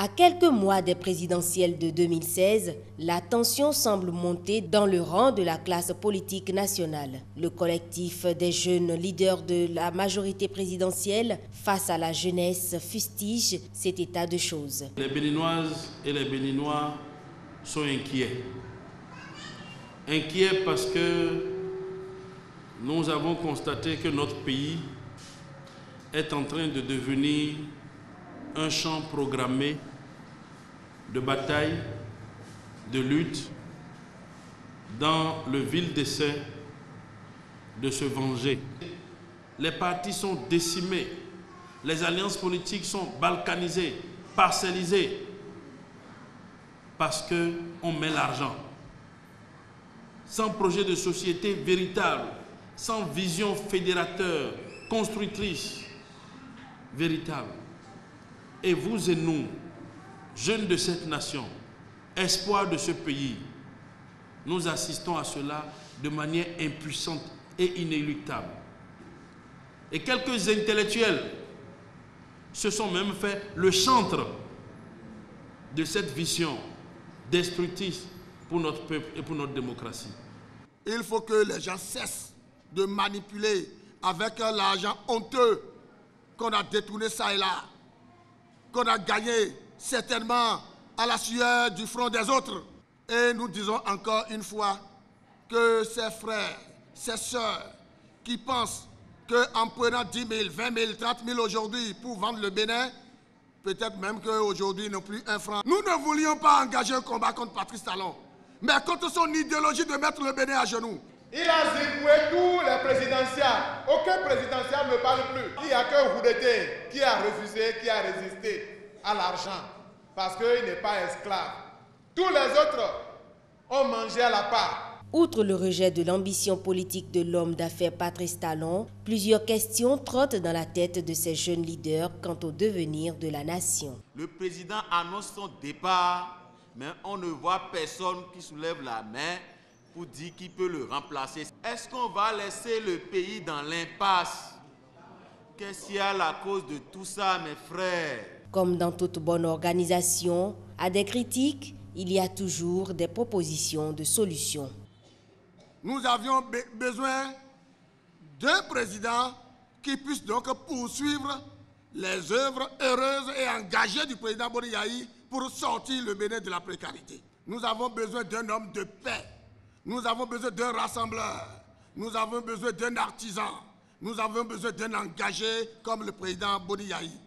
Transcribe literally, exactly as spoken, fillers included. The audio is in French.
À quelques mois des présidentielles de deux mille seize, la tension semble monter dans le rang de la classe politique nationale. Le collectif des jeunes leaders de la majorité présidentielle face à la jeunesse fustige cet état de choses. Les Béninoises et les Béninois sont inquiets. Inquiets parce que nous avons constaté que notre pays est en train de devenir un champ programmé de bataille, de lutte, dans le vil dessein de se venger. Les partis sont décimés, les alliances politiques sont balkanisées, parcellisées, parce qu'on met l'argent. Sans projet de société véritable, sans vision fédérateur, constructrice, véritable. Et vous et nous, jeunes de cette nation, espoirs de ce pays, nous assistons à cela de manière impuissante et inéluctable. Et quelques intellectuels se sont même fait le chantre de cette vision destructrice pour notre peuple et pour notre démocratie. Il faut que les gens cessent de manipuler avec l'argent honteux qu'on a détourné ça et là, qu'on a gagné certainement à la sueur du front des autres. Et nous disons encore une fois que ces frères, ces sœurs qui pensent qu'en prenant dix mille, vingt mille, trente mille aujourd'hui pour vendre le Bénin, peut-être même qu'aujourd'hui ils n'ont plus un franc. Nous ne voulions pas engager un combat contre Patrice Talon, mais contre son idéologie de mettre le Bénin à genoux. Il a zigoué tous les présidentiels. Aucun présidentiel ne parle plus. Il n'y a que Roudeté qui a refusé, qui a résisté à l'argent, parce qu'il n'est pas esclave. Tous les autres ont mangé à la part. Outre le rejet de l'ambition politique de l'homme d'affaires Patrice Talon, plusieurs questions trottent dans la tête de ces jeunes leaders quant au devenir de la nation. Le président annonce son départ, mais on ne voit personne qui soulève la main pour dire qui peut le remplacer. Est-ce qu'on va laisser le pays dans l'impasse? Qu'est-ce qu'il y a à la cause de tout ça, mes frères? Comme dans toute bonne organisation, à des critiques, il y a toujours des propositions de solutions. Nous avions be besoin d'un président qui puisse donc poursuivre les œuvres heureuses et engagées du président Boni Yayi pour sortir le Bénin de la précarité. Nous avons besoin d'un homme de paix. Nous avons besoin d'un rassembleur. Nous avons besoin d'un artisan. Nous avons besoin d'un engagé comme le président Boni Yayi.